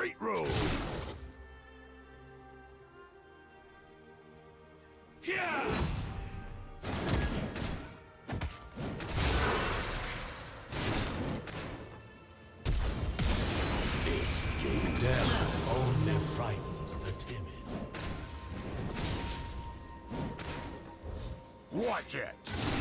Straight roll. Yeah. It's game. Death only frightens the timid. Watch it.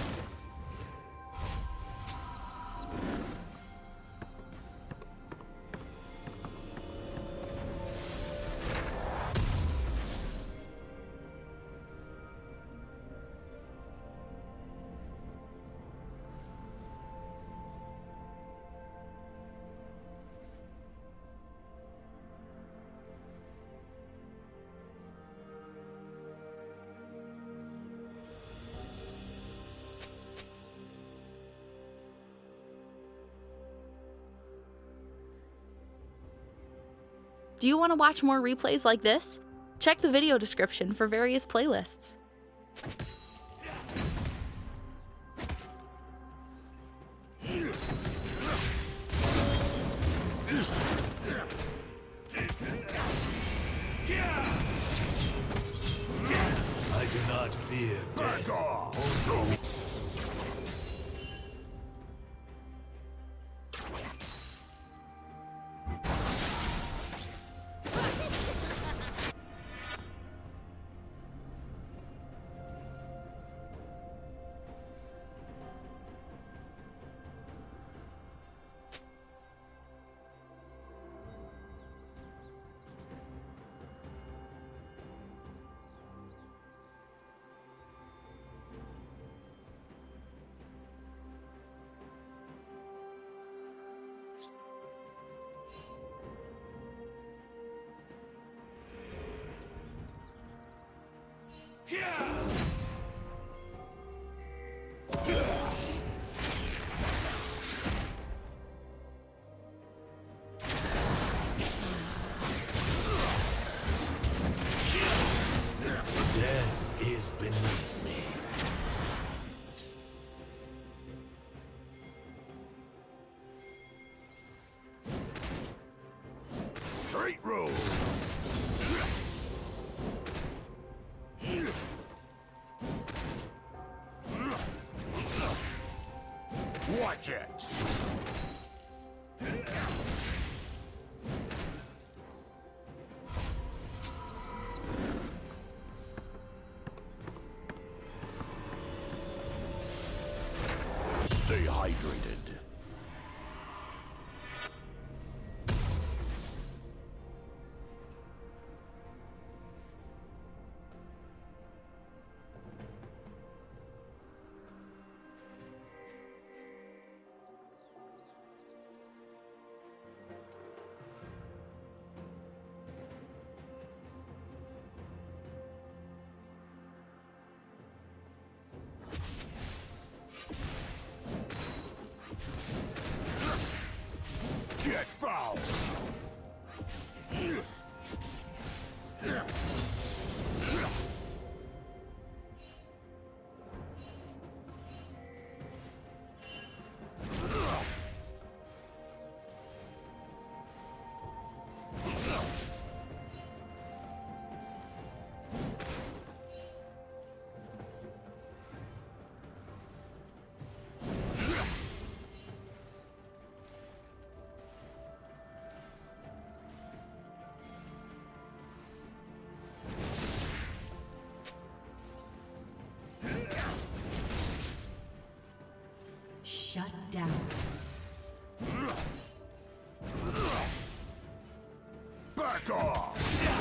Do you want to watch more replays like this? Check the video description for various playlists. I do not fear death. Back off! Death is beneath me. Straight roll. Watch it. Stay hydrated. Get foul! Shut down. Back off!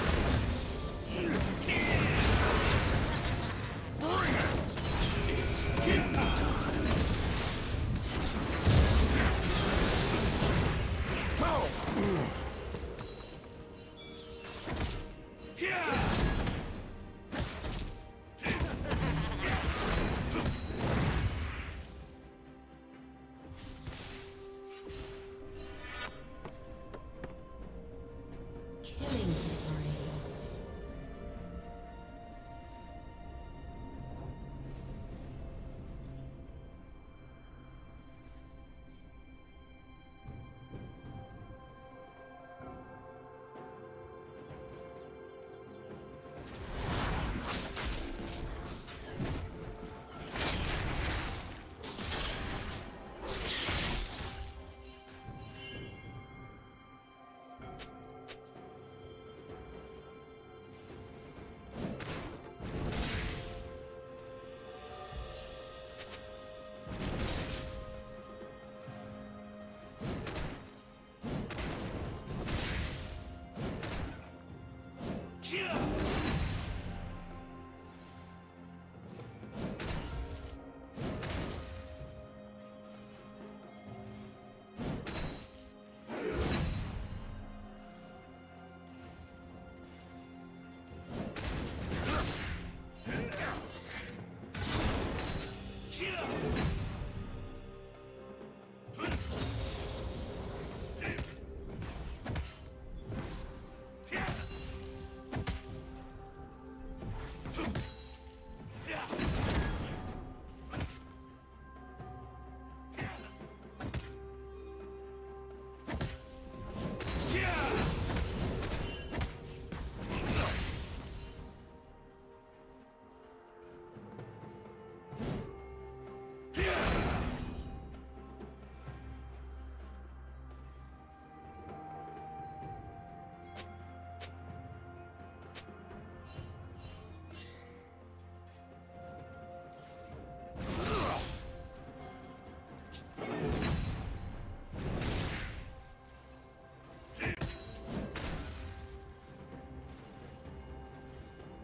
Bring it! It's game time. Go! Killing spree.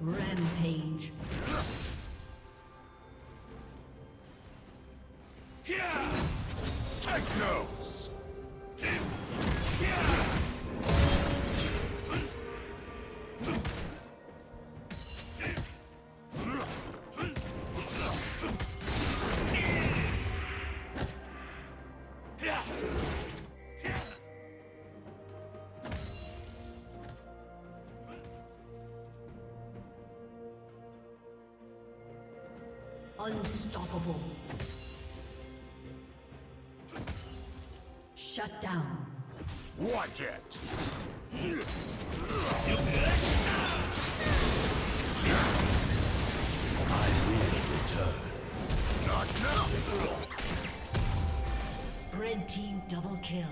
Rampage. Take notes. Unstoppable. Shut down. Watch it. I will return. Not now. Red team double kill.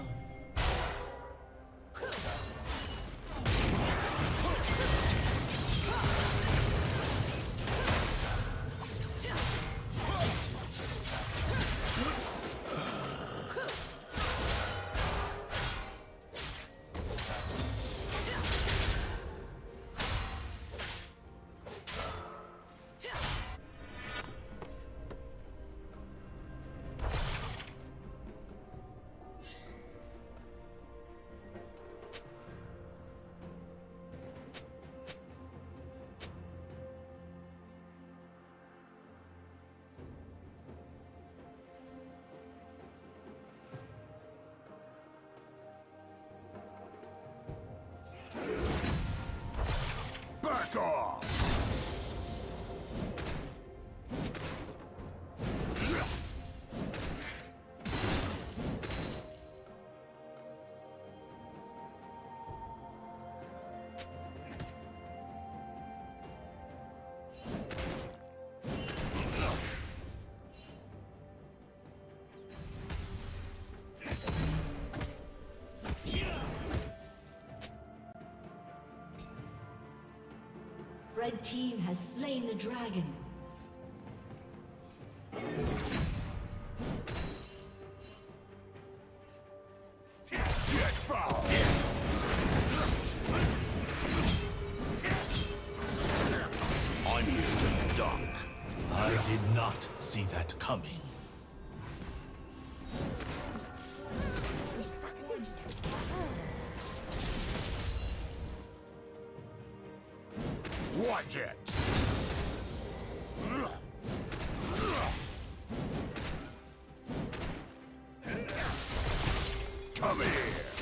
Back off! Red team has slain the dragon. Get foul! I'm here to duck. I did not see that coming. Watch it! Come here!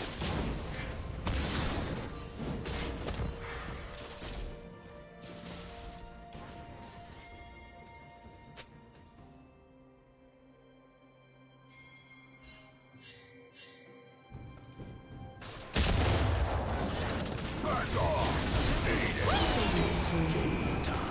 Back off! Eat it! Game time.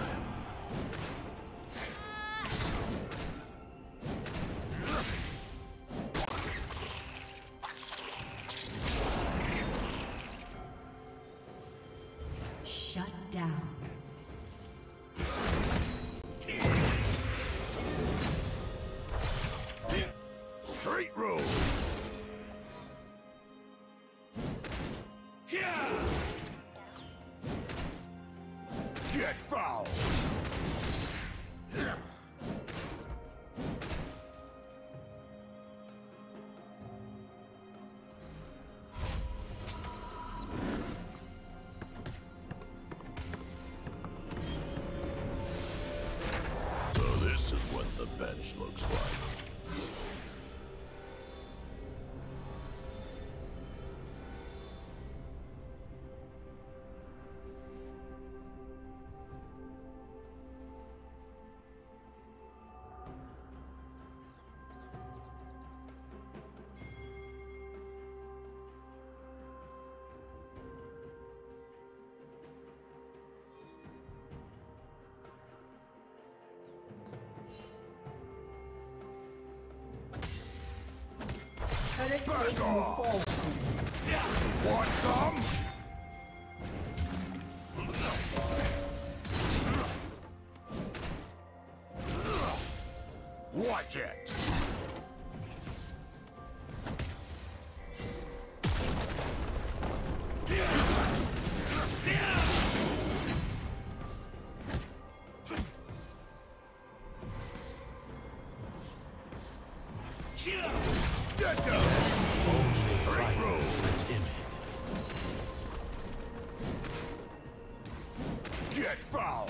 Shut down. Straight rules. Get foul. So this is what the bench looks like. Back off! Want some? Watch it! Only frightens the timid. Get foul!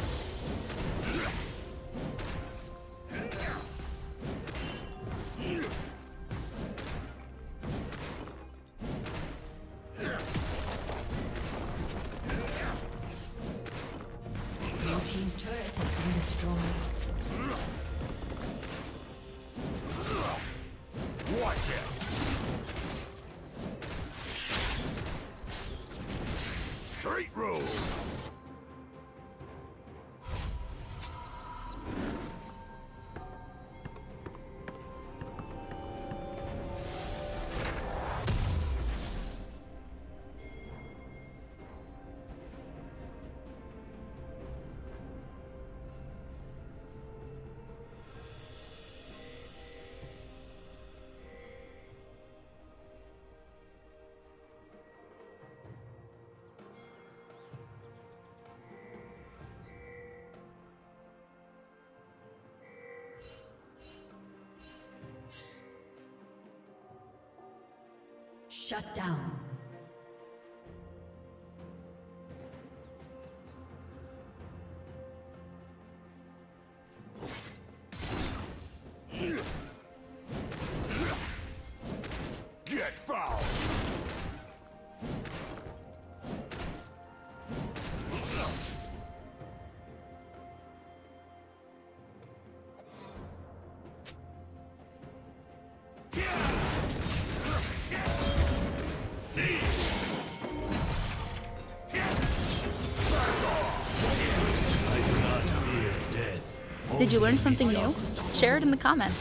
Your team's turret has been destroyed. Watch it! Straight rules! Shut down. Get foul! Did you learn something new? Share it in the comments.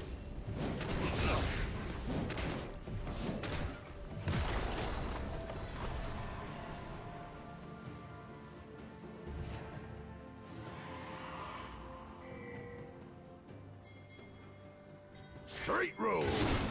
Straight rules!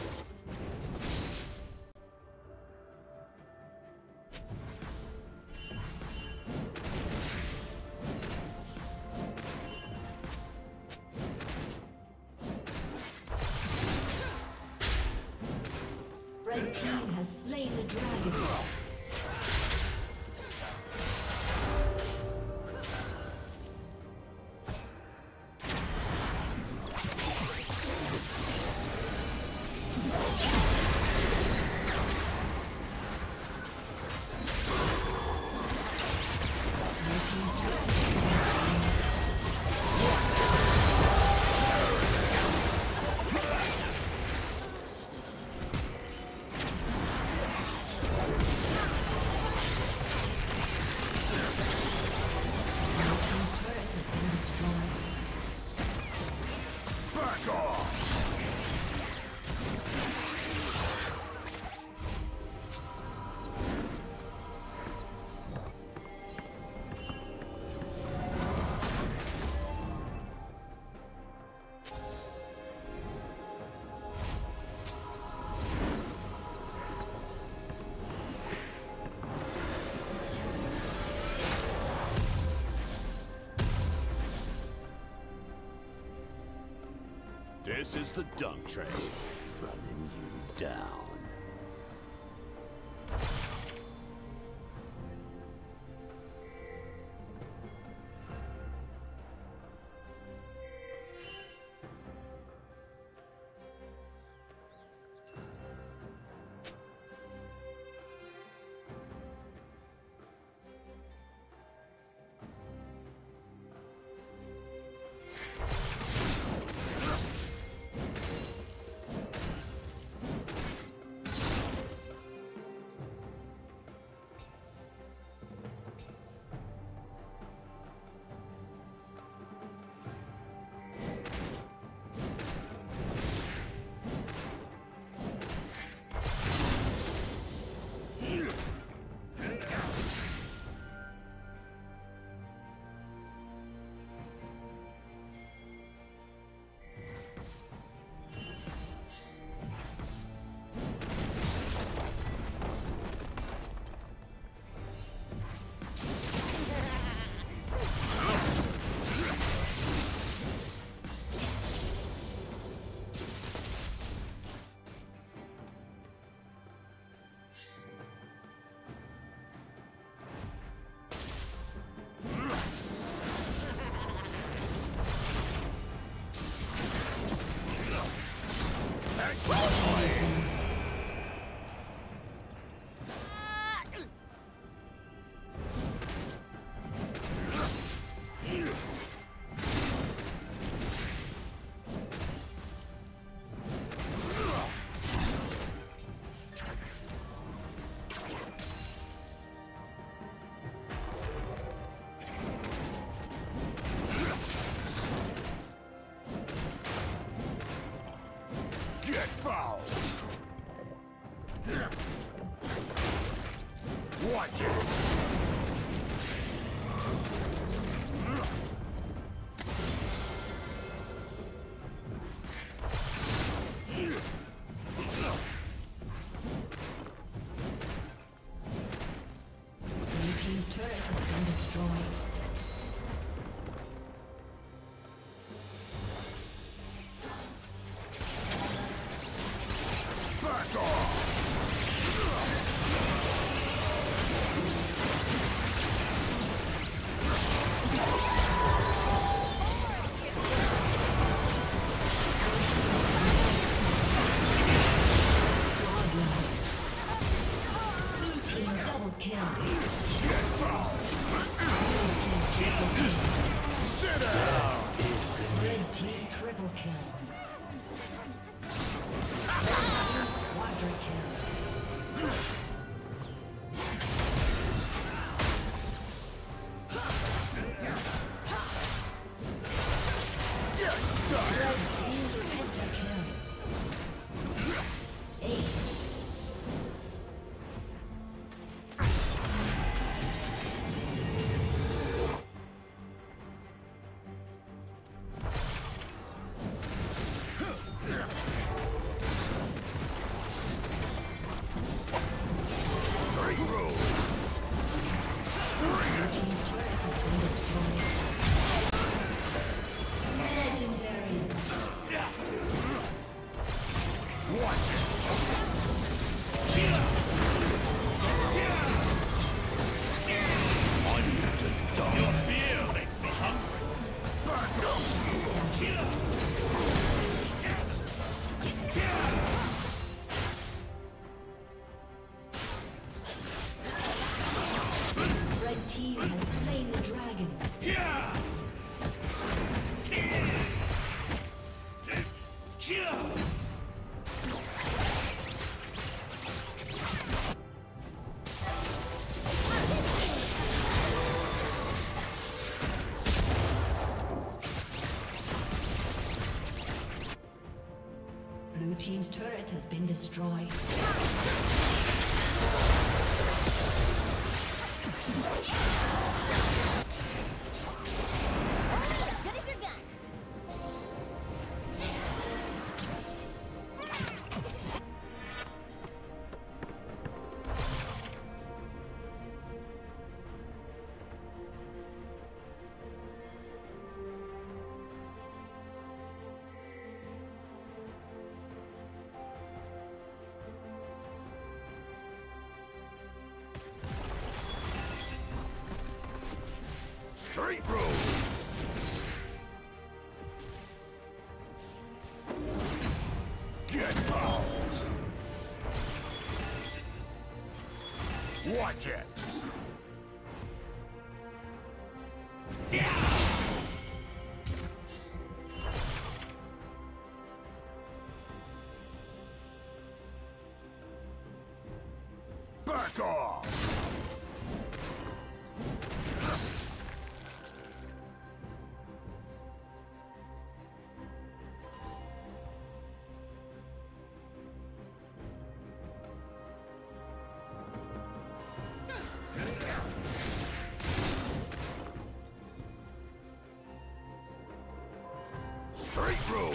Red team has slain the dragon. This is the dunk train, running you down. Get foul! Watch it! Blue team's turret has been destroyed. Back off! Blue team double kill. Get foul! Sit down! Red team triple kill. Quadra kill. Get done! Red team pentakill. Ace. Straight road! Blue team's turret has been destroyed. Legendary. Watch it! I'm here to die. Your fear makes me hungry. Back up! Red team has slain the dragon. Blue team's turret has been destroyed. Straight road! Get foul! Watch it! Back off! Straight road!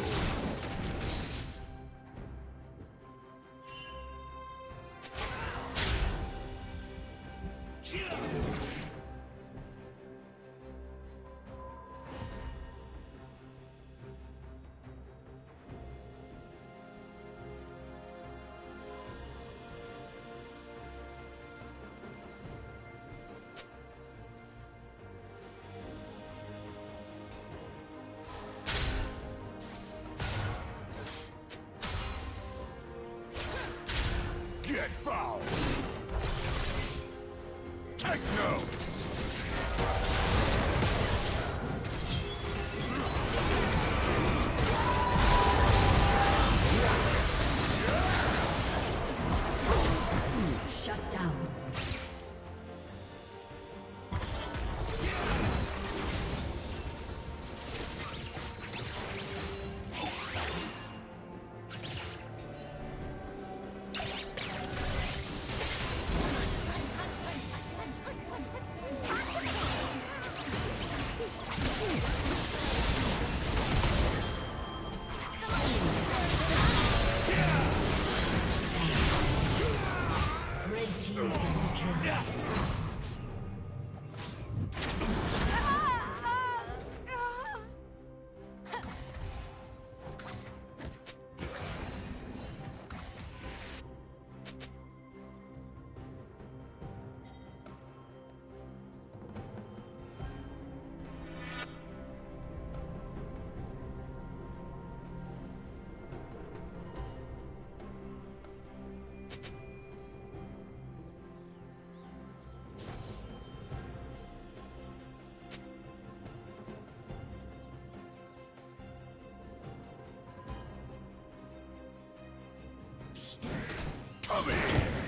Come in.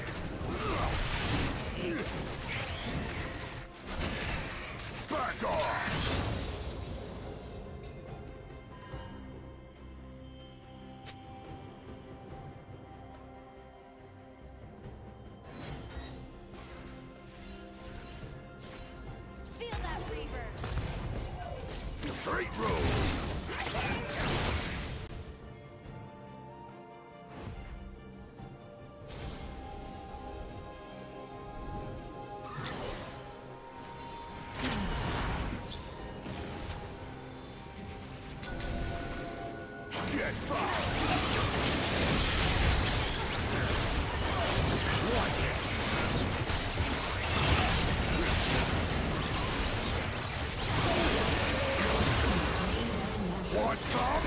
Back off. Feel that reverb. Straight road. Get fouled. Watch it. Want some?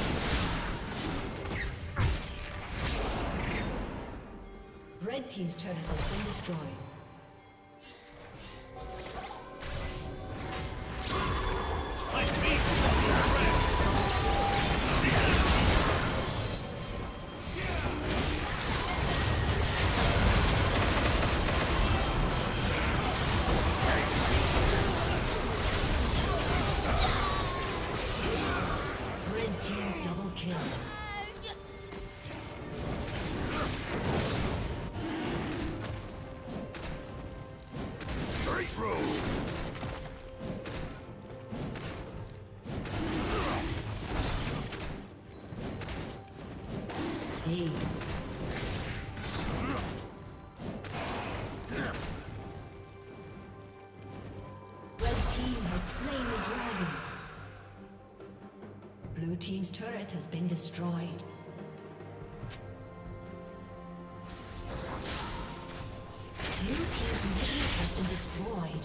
Red team's turret has been destroyed. Red team double kill. Straight road. Ace. Red team has slain the dragon. Blue team's turret has been destroyed. Blue team's inhibitor has been destroyed.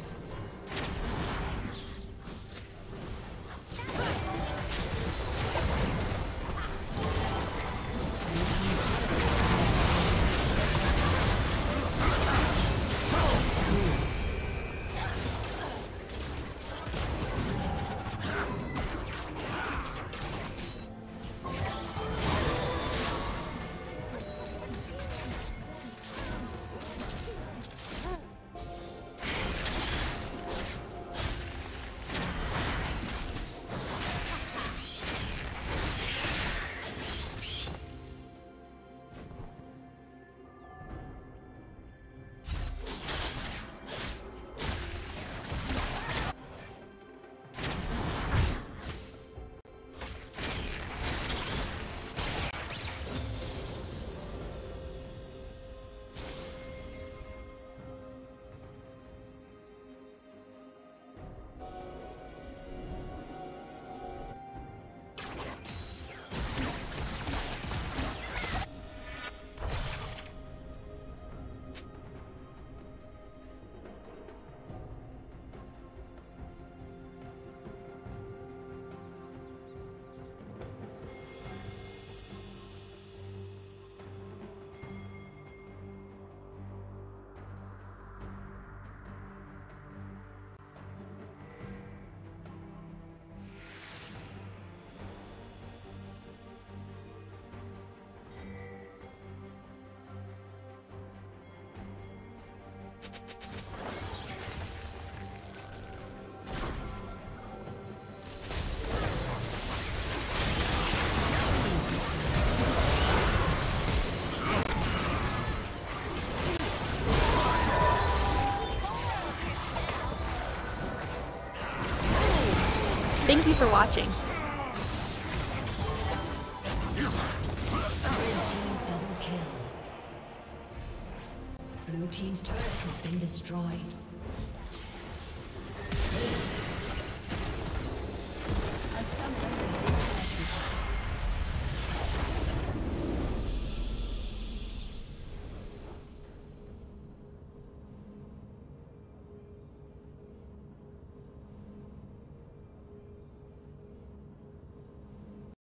Thank you for watching. Double kill. Blue team's turret has been destroyed.